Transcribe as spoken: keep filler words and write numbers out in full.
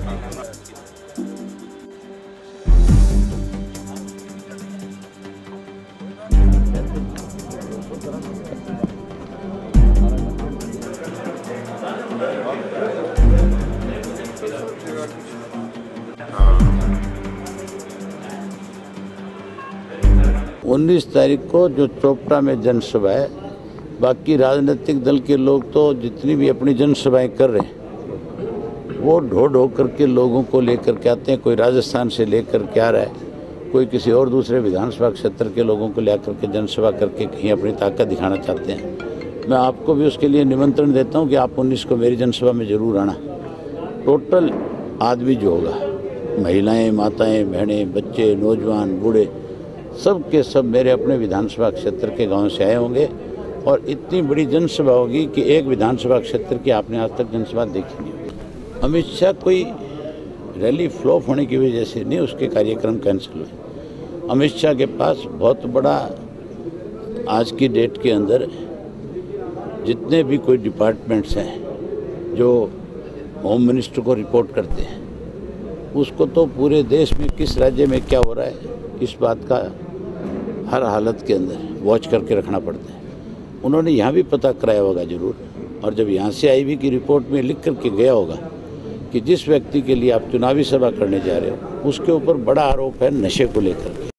उन्नीस तारीख को जो चोपड़ा में जनसभा है, बाकी राजनीतिक दल के लोग तो जितनी भी अपनी जनसभाएं कर रहे हैं वो ढो ढो करके लोगों को लेकर के आते हैं। कोई राजस्थान से लेकर के आ रहा है, कोई किसी और दूसरे विधानसभा क्षेत्र के लोगों को लेकर के जनसभा करके कहीं अपनी ताकत दिखाना चाहते हैं। मैं आपको भी उसके लिए निमंत्रण देता हूं कि आप उन्नीस को मेरी जनसभा में ज़रूर आना। टोटल आदमी जो होगा, महिलाएं, माताएं, बहनें, बच्चे, नौजवान, बूढ़े, सब के सब मेरे अपने विधानसभा क्षेत्र के गांव से आए होंगे और इतनी बड़ी जनसभा होगी कि एक विधानसभा क्षेत्र की आपने आज तक जनसभा देखी नहीं होगी। अमित शाह कोई रैली फ्लॉप होने की वजह से नहीं उसके कार्यक्रम कैंसिल हुए। अमित शाह के पास बहुत बड़ा आज की डेट के अंदर जितने भी कोई डिपार्टमेंट्स हैं जो होम मिनिस्टर को रिपोर्ट करते हैं, उसको तो पूरे देश में किस राज्य में क्या हो रहा है इस बात का हर हालत के अंदर वॉच करके रखना पड़ता है। उन्होंने यहाँ भी पता कराया होगा ज़रूर, और जब यहाँ से आई भी की रिपोर्ट में लिख करके गया होगा कि जिस व्यक्ति के लिए आप चुनावी सभा करने जा रहे हो उसके ऊपर बड़ा आरोप है नशे को लेकर के,